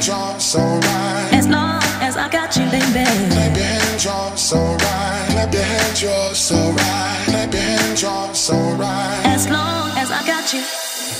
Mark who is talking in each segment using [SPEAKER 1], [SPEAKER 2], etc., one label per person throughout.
[SPEAKER 1] so right.
[SPEAKER 2] As long as I got you, baby.
[SPEAKER 1] Clap your hands, you're so right. Clap your hands, you're so right. Clap your hands, you're so right.
[SPEAKER 2] As long as I got you.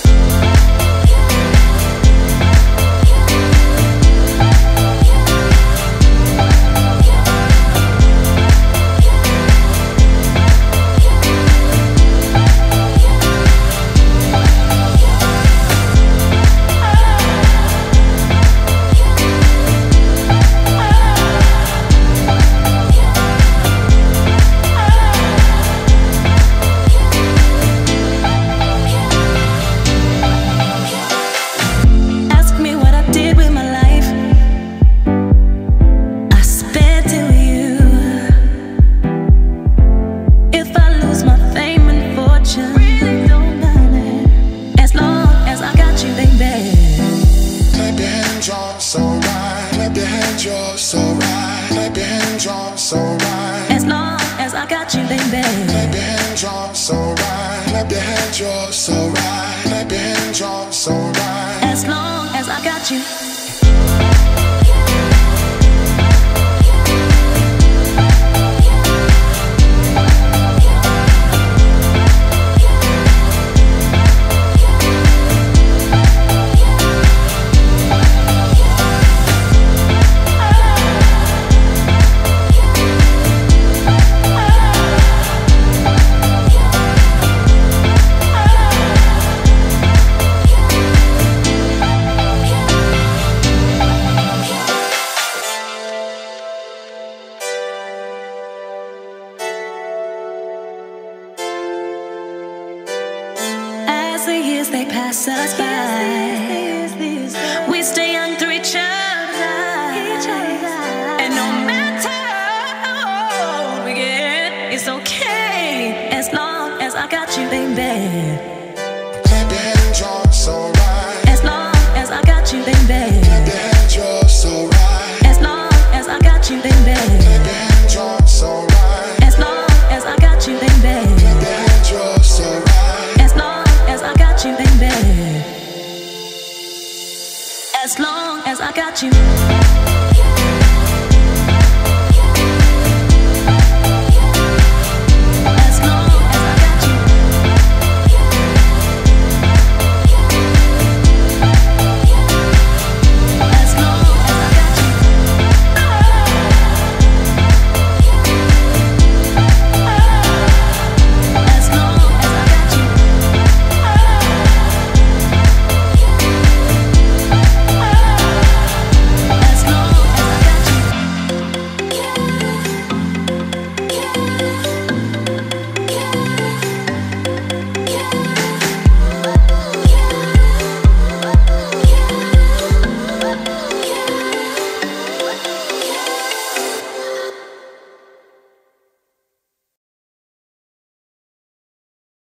[SPEAKER 1] You're so right. Clap your hands, you're so right.
[SPEAKER 2] As long as I got you, baby.
[SPEAKER 1] Clap your hands, you're so right. Clap your hands, you're so right. Clap your hands, you're so right.
[SPEAKER 2] As long as I got you. As the years they pass us by, we stay young through each other, and no matter how old we get, it's okay as long as I got you, baby.
[SPEAKER 1] Clap your hands, you're so right.
[SPEAKER 2] As long as I got you, baby.
[SPEAKER 1] Clap your hands, you're so right.
[SPEAKER 2] As long as I got you, baby.
[SPEAKER 1] Clap your hands, you're so right.
[SPEAKER 2] As long as I got you, baby.
[SPEAKER 1] Clap your hands, you're so right.
[SPEAKER 2] As long as I got you, baby. As long as I got you.